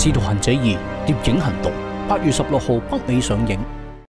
《使徒行者2：諜影行動》8月16號北美上映。